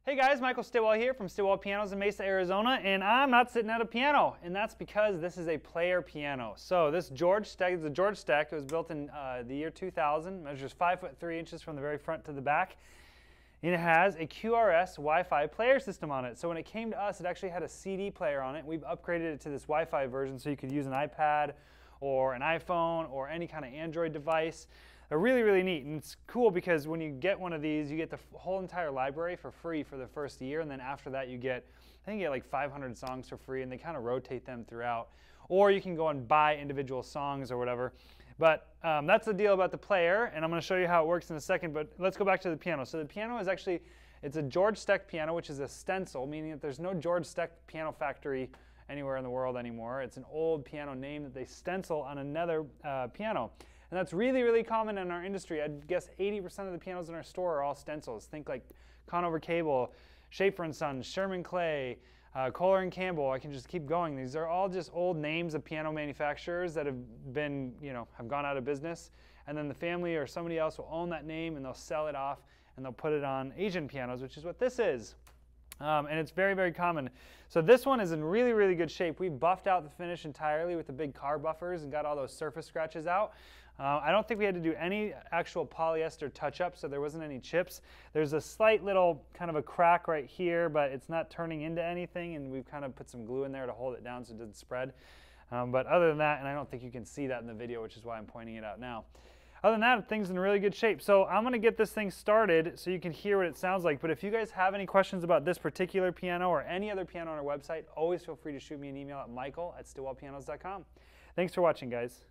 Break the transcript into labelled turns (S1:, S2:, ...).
S1: Hey guys, Michael Stilwell here from Stilwell Pianos in Mesa, Arizona, and I'm not sitting at a piano, and that's because this is a player piano. So this George Steck is a George Steck. It was built in the year 2000, measures 5'3" from the very front to the back, and it has a QRS Wi-Fi player system on it. So when it came to us, it actually had a CD player on it. We've upgraded it to this Wi-Fi version so you could use an iPad or an iPhone or any kind of Android device. They're really, really neat, and it's cool because when you get one of these, you get the whole entire library for free for the first year, and then after that you get, I think you get like 500 songs for free, and they kind of rotate them throughout. Or you can go and buy individual songs or whatever. But that's the deal about the player, and I'm going to show you how it works in a second, but let's go back to the piano. So the piano is actually, it's a George Steck piano, which is a stencil, meaning that there's no George Steck piano factory anywhere in the world anymore. It's an old piano name that they stencil on another piano. And that's really, really common in our industry. I'd guess 80% of the pianos in our store are all stencils. Think like Conover Cable, Schaefer & Sons, Sherman Clay, Kohler & Campbell. I can just keep going. These are all just old names of piano manufacturers that have been, have gone out of business. And then the family or somebody else will own that name and they'll sell it off and they'll put it on Asian pianos, which is what this is. And it's very, very common. So this one is in really, really good shape. We buffed out the finish entirely with the big car buffers and got all those surface scratches out. I don't think we had to do any actual polyester touch-up, so there wasn't any chips. There's a slight little kind of a crack right here, but it's not turning into anything, and we've kind of put some glue in there to hold it down so it doesn't spread. But other than that, and I don't think you can see that in the video, which is why I'm pointing it out now. Other than that, things in really good shape. So I'm going to get this thing started so you can hear what it sounds like. But if you guys have any questions about this particular piano or any other piano on our website, always feel free to shoot me an email at michael@stillwellpianos.com. Thanks for watching, guys.